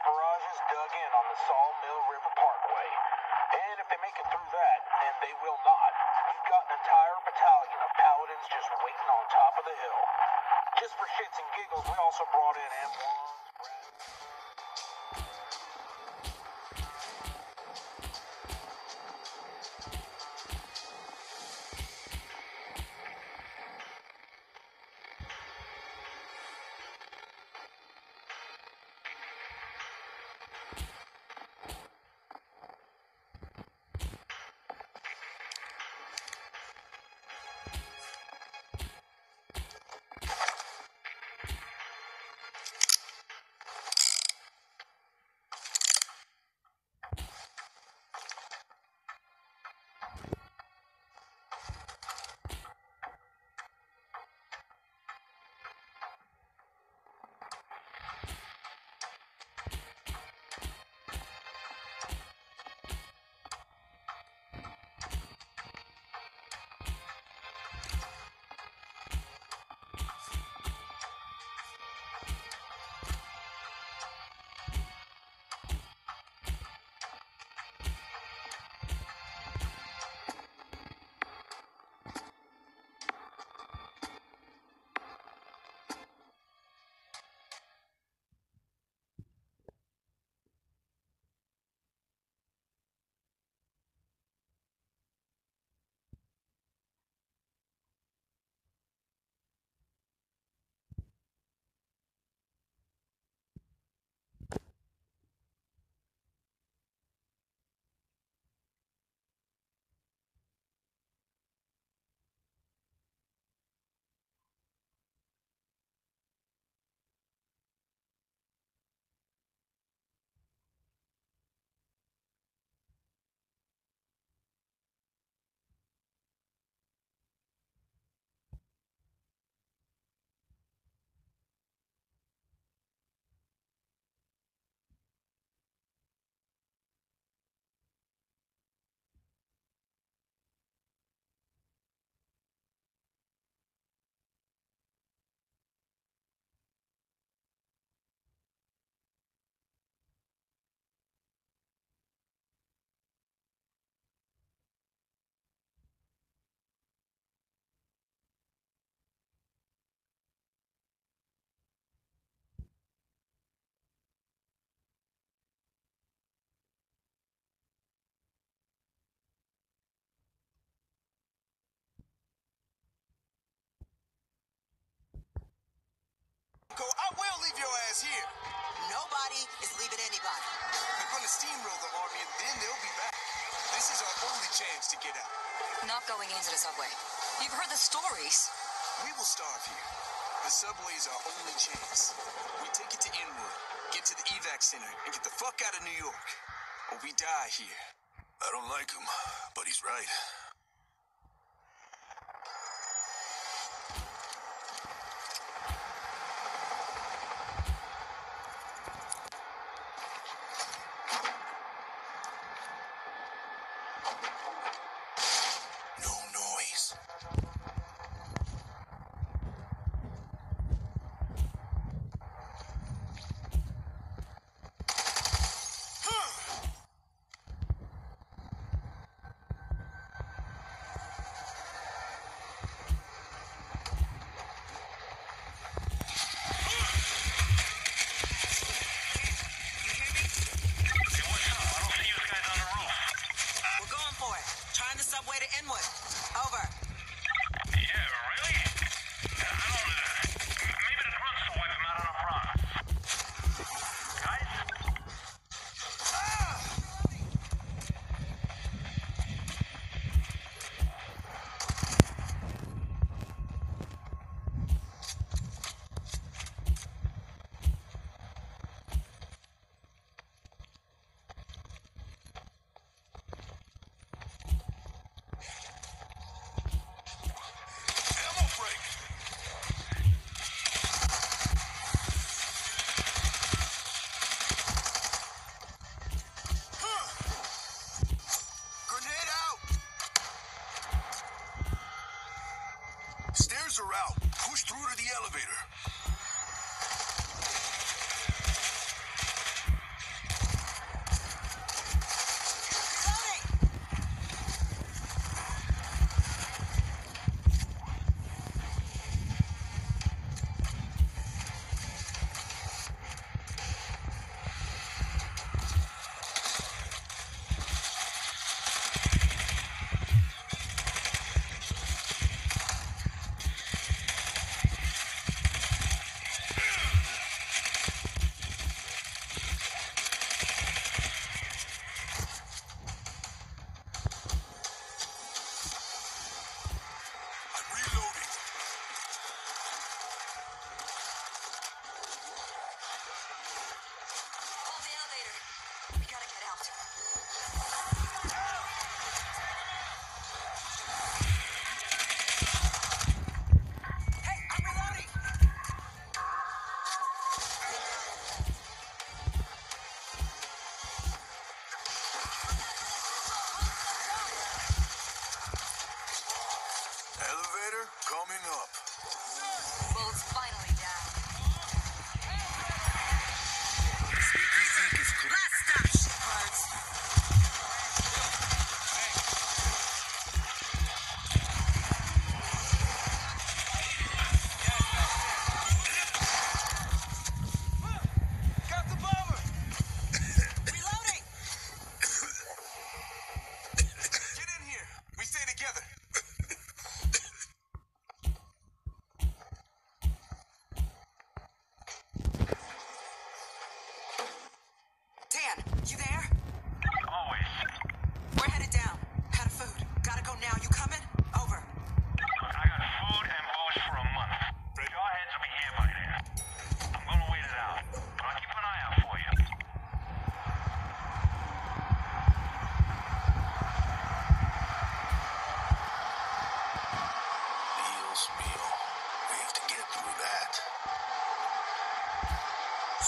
barrage is dug in on the Sawmill River Parkway. And if they make it through that, and they will not, we've got an entire battalion of paladins just waiting on top of the hill. Just for shits and giggles, we also brought in M1s, I will leave your ass here. Nobody is leaving anybody. They're gonna steamroll the army and then they'll be back. This is our only chance to get out. Not going into the subway. You've heard the stories. We will starve here. The subway is our only chance. We take it to Inwood, get to the evac center, and get the fuck out of New York. Or we die here. I don't like him, but he's right. No noise. Stairs are out. Push through to the elevator.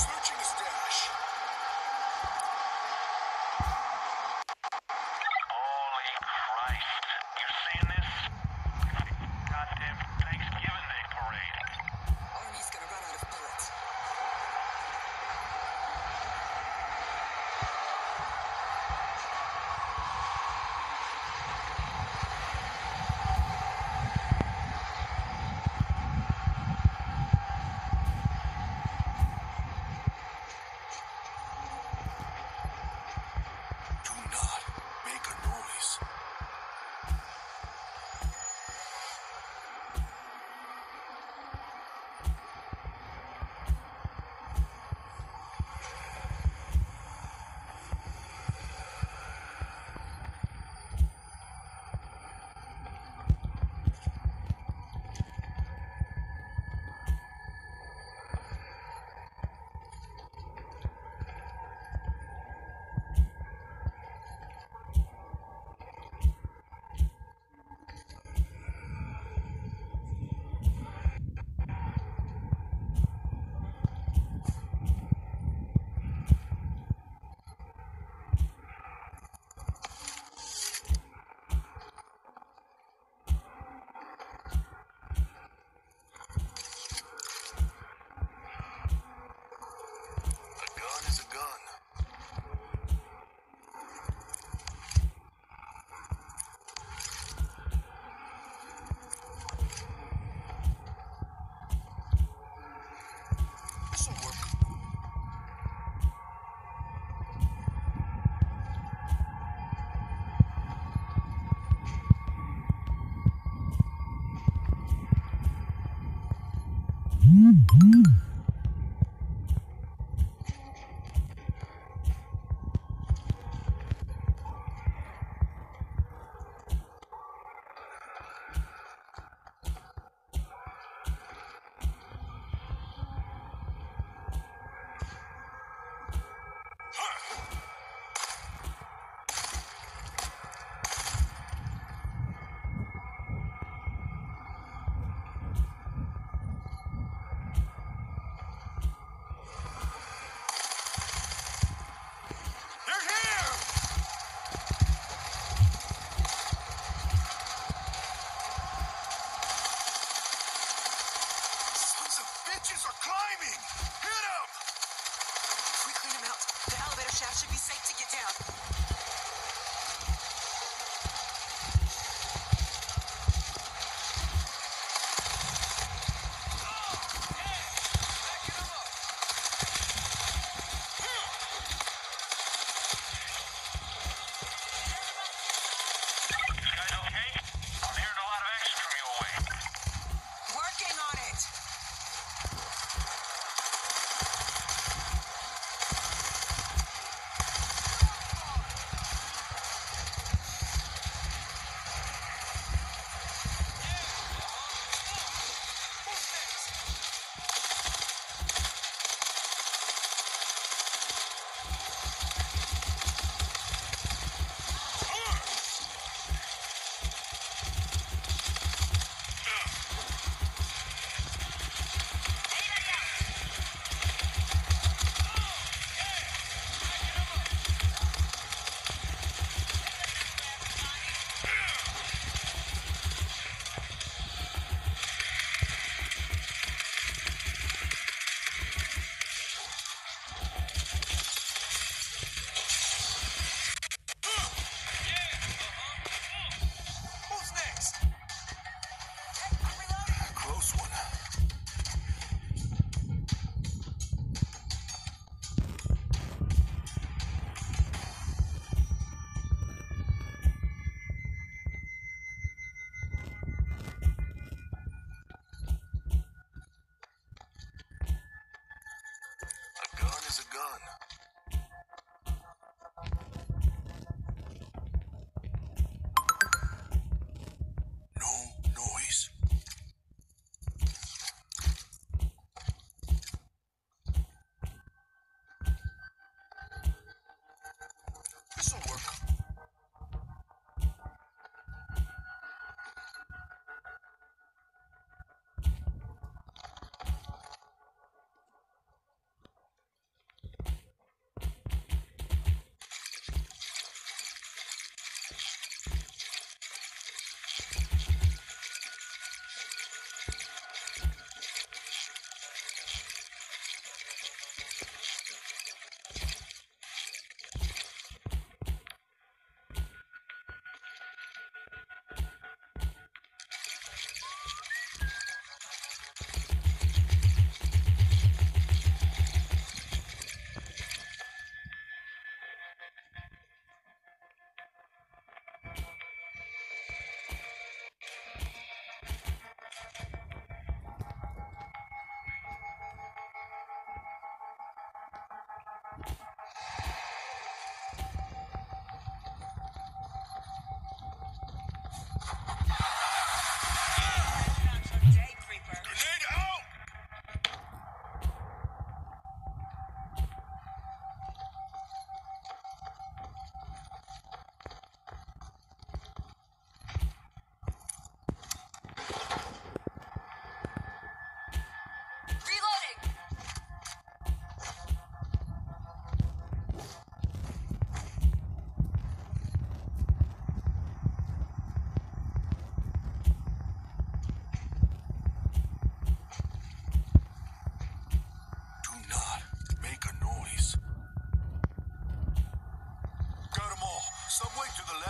Searching a stash. Holy Christ. You seeing this? Goddamn Thanksgiving Day parade. Army's gonna run out of bullets. Do not make a noise. A gun is a gun. This'll work.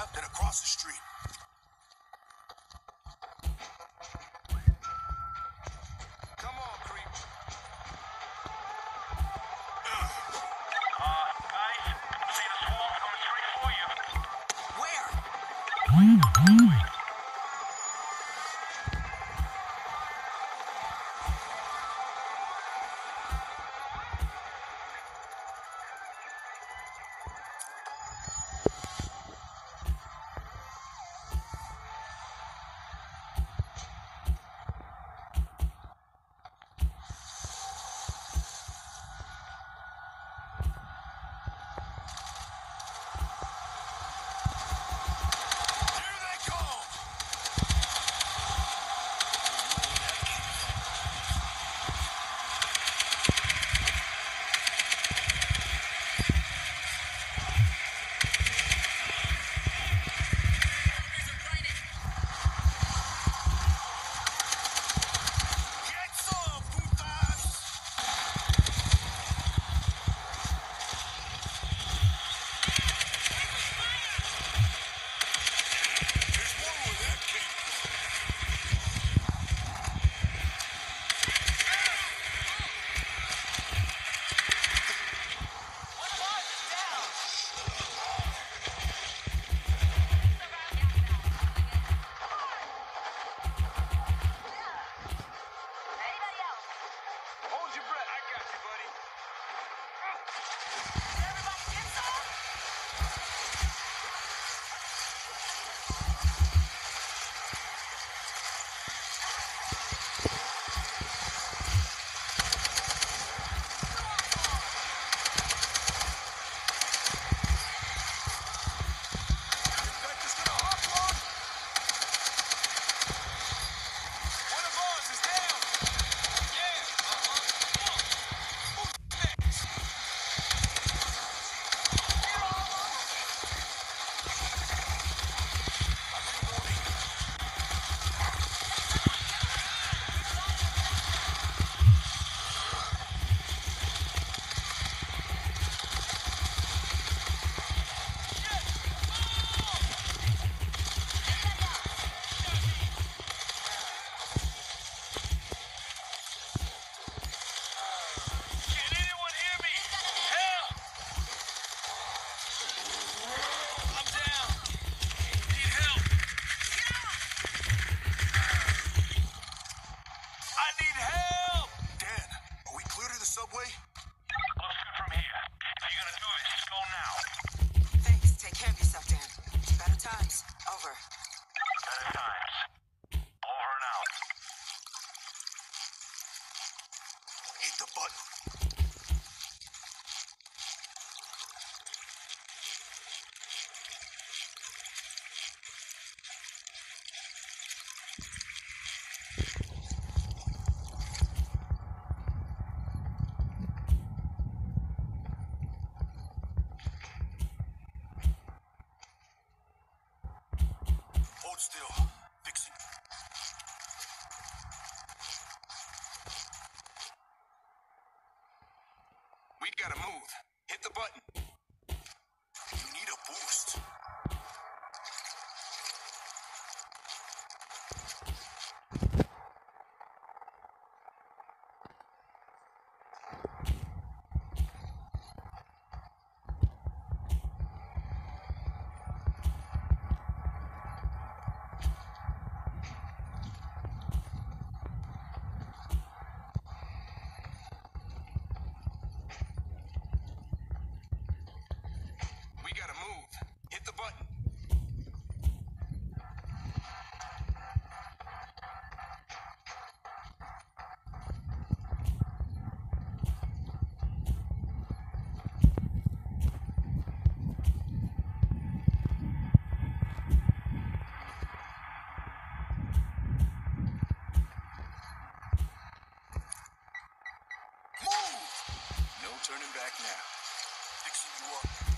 Yeah, then across the street. Come on, creep. Guys, see the swarm coming straight for you. Where? Here they come! Get some, putas! There's more where that came from. Hold your breath. I got you, buddy. Infector's gonna hop one! One of ours is down! Can anyone hear me? Help! I'm down. Need help. I need help! Dan, are we clear to the subway? Looks good from here. If you're gonna do this, go now. Thanks. Take care of yourself, Dan. Better times. Over. Better times. Over and out. Hit the button. Hold still. Fixing. We gotta move. Hit the button. You need a boost. We gotta move. Hit the button. Move! No turning back now. Fixing you up.